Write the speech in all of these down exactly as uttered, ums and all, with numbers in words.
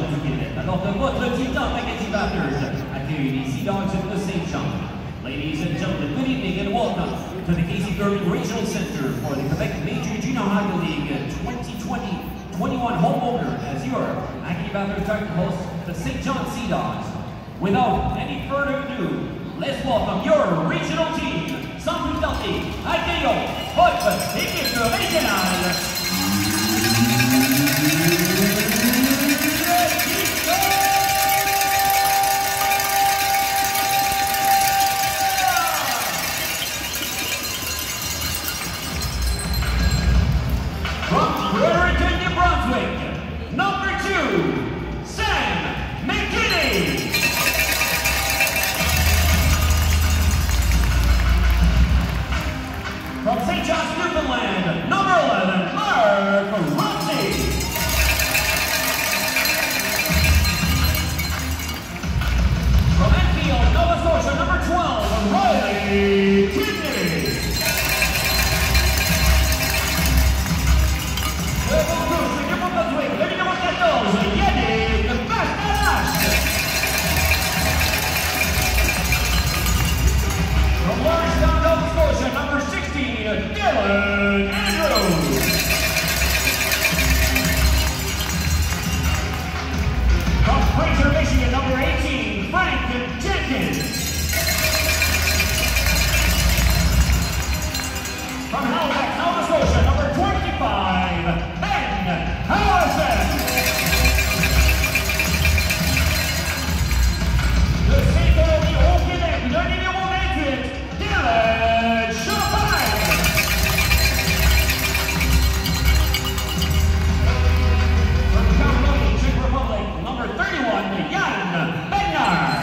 du Québec. Alors que votre titan Mackenzie Batters accueille les Sea Dogs de Saint John. Ladies and gentlemen, good evening and welcome to the Casey Curry Regional Center for the Quebec Major Junior Hockey League twenty twenty twenty-one home opener as your Mackenzie Batters start to host the Saint John Sea Dogs. Without any further ado, let's welcome your regional team. Sans plus tarder, accueillons votre équipe régionale. From Fredericton, New Brunswick, number two, Sam McKinney. From Saint John's, Newfoundland, number eleven, Mark Rossi. From Enfield, Nova Scotia, number twelve, Riley Kidney. De Vancouver, New Brunswick, le numéro quatorze, Yannick Bastarache. From Lawrencetown, Nova Scotia, number sixteen, Dylan Andrews. From Fraser, Michigan, number eighteen, Frank Jenkins. From Halifax, Nova Scotia, number twenty-five, Ben Howison. De Saint-Denis au Québec, le numéro vingt-huit, Dylan Champagne. From California, Czech Republic, number thirty-one, Jan Bednar.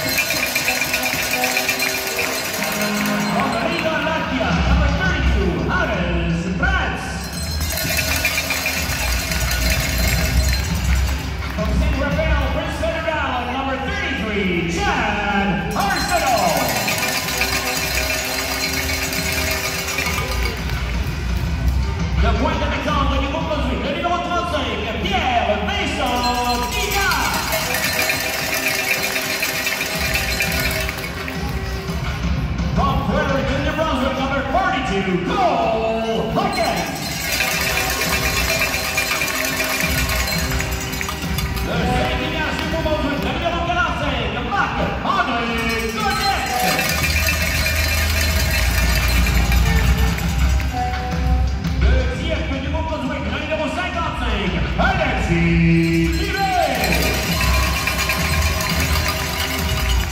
From Riga, Latvia, number thirty-two, Hannes Bratz. From Saint Raphael, Prince Edward Island, number thirty-three, Chad Arsenal. De Pointe-à-Pitre, le Nouveau-Brunswick, le numéro trente-cinq, Pierre Vincent Guillard. From Fredericton, New Brunswick, number forty-two, Cole Huckett. De Saint-Ignace, Nouveau-Brunswick, le numéro quarante-cinq, Marc-André Godet. De Dieppe, Nouveau-Brunswick, le numéro cinquante-cinq, Alexis Givet.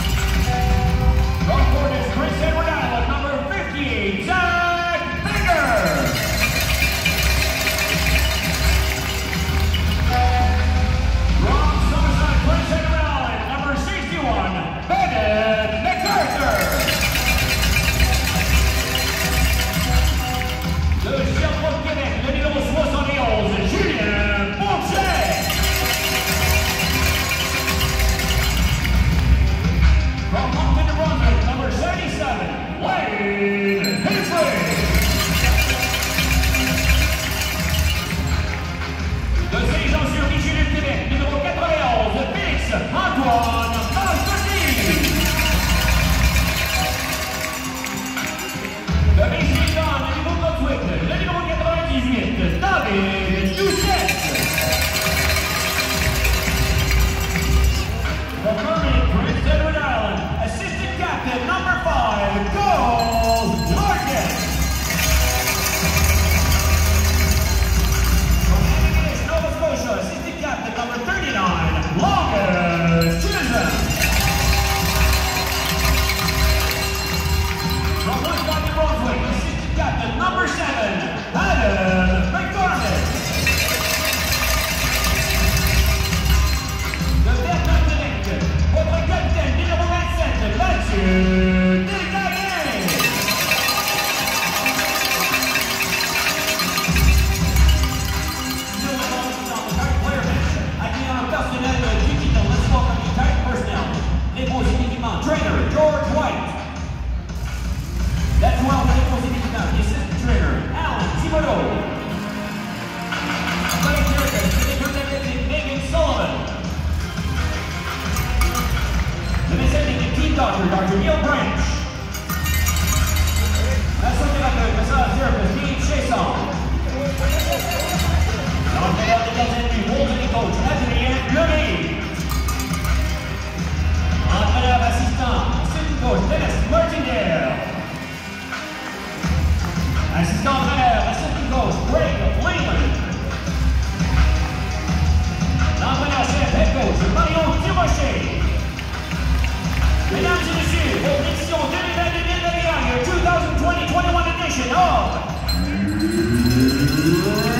From Fortis, Prince Edward Island, number fifty-eight, Zach Baker. Ready.